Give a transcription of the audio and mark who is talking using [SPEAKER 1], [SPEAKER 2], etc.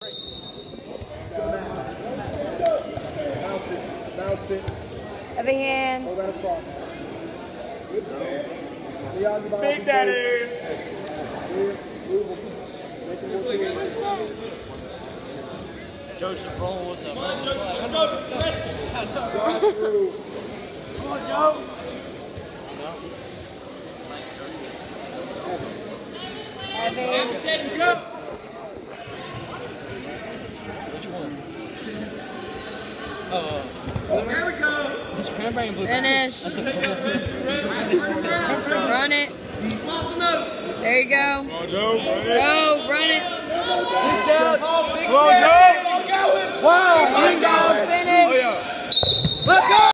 [SPEAKER 1] Bounce it.
[SPEAKER 2] Other hand.
[SPEAKER 1] Hold that across.
[SPEAKER 3] Big Daddy. Joseph rolling with them. Come on, Joe.
[SPEAKER 2] Heavy.
[SPEAKER 3] Go. Which one? There we go. It's cranberry and blueberry.
[SPEAKER 2] Finish. Run it. There you go.
[SPEAKER 3] Come on, Joe.
[SPEAKER 2] Go, run it.
[SPEAKER 3] Big step. Come on, Joe.
[SPEAKER 2] Wow. There you go. Finish.
[SPEAKER 3] Let's go.